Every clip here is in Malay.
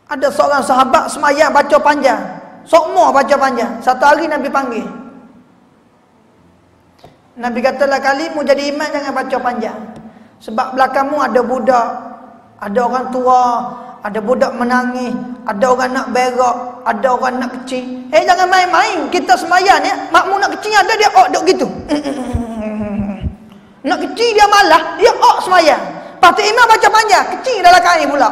Ada seorang sahabat semayang baca panjang. Sokmo baca panjang. Satu hari Nabi panggil. Nabi katalah, kalimu jadi imam jangan baca panjang. Sebab belakangmu ada budak, ada orang tua, ada budak menangis, ada orang nak berak, ada orang nak kecil. Jangan main-main. Kita semayang ya, makmum nak kecil ada dia duk gitu. Nak kecil dia malah, dia semayang. Lepas tu imam baca panjang, kecil dalam kain pula.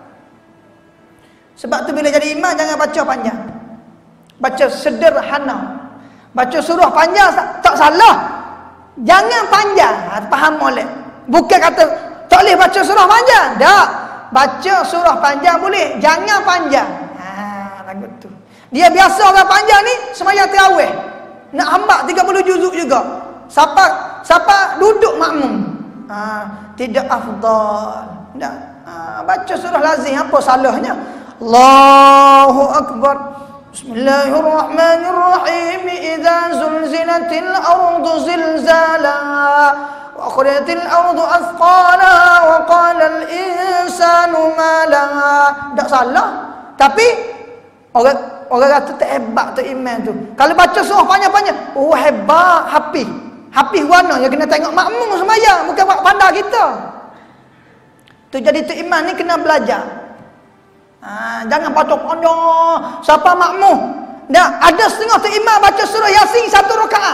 Sebab tu bila jadi imam jangan baca panjang. Baca sederhana. Baca surah panjang tak salah. Jangan panjang. Faham molek. Bukan kata tak boleh baca surah panjang. Tak. Baca surah panjang boleh, jangan panjang. Lagu tu. Dia biasa orang panjang ni sembahyang tarawih. Nak hambak 30 juzuk juga. Siapa duduk makmum. Tidak afdal. Tak. Baca surah lazim, apa salahnya? Allahu akbar. Bismillahirrahmanirrahim. Idza zulzilatil ardu zilzalaha wa akhrajatil ardu athqalaha wa qala al insanu ma laha. Tak salah. Tapi orang kata tak hebat tu imam tu. Kalau baca surah panjang-panjang, hebat, hafiz. Hafiz warna yang kena tengok makmum sembahyang, bukan buat pandai kita. Tu jadi tu imam ni kena belajar. Jangan baca panjang. Siapa makmum? Ada setengah tu imam baca surah Yasin 1 rakaat.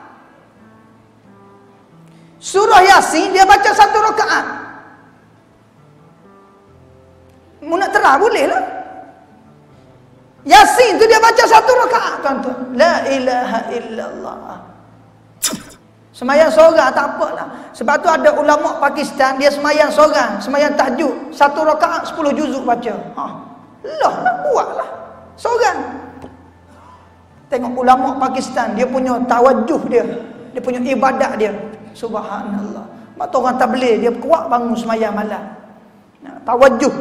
Surah Yasin dia baca 1 rakaat. Mu nak terang boleh lah. Yasin tu dia baca 1 rakaat, tuan-tuan. La ilaha illallah. Semayang seorang tak apalah. Sebab tu ada ulama Pakistan, dia semayang seorang, semayang tahajud 1 rakaat 10 juzuk baca. Lah buatlah seorang. Tengok ulama Pakistan, dia punya tawajuh dia punya ibadat dia. Subhanallah. Mak tu orang tabligh dia kuat bangun semayang malam. Tawajuh.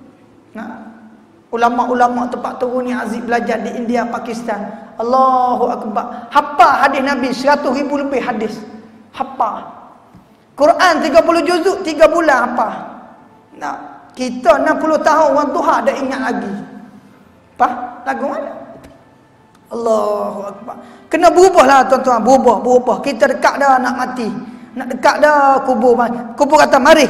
Ulama-ulama tempat turun ni aziz belajar di India, Pakistan. Allahu akbar. Hafal hadis Nabi 100,000 lebih hadis. Hafal. Quran 30 juzuk 3 bulan hafal. Kita 60 tahun orang Tuhan dah ingat lagi. Apa? Lagu mana? Allahu akbar. Kena berubahlah tuan-tuan, berubah. Kita dekat dah nak mati. Nak dekat dah kubur. Kubur kata mari.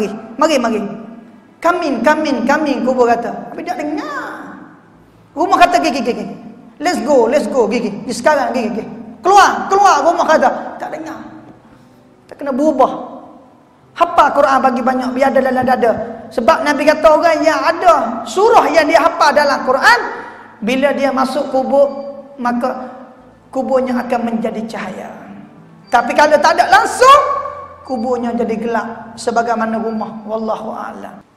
Coming, kubur kata. Tapi tak dengar. Rumah kata gigi. Let's go, gigi. Sekarang gigi. Keluar rumah kata. Tak dengar. Tak kena berubah. Hafal Quran bagi banyak biar ada dalam dada. Sebab Nabi kata orang yang ada surah yang dia hafal dalam Quran, bila dia masuk kubur, maka kuburnya akan menjadi cahaya. Tapi kalau tak ada langsung, kuburnya jadi gelap sebagaimana rumah. Wallahu a'lam.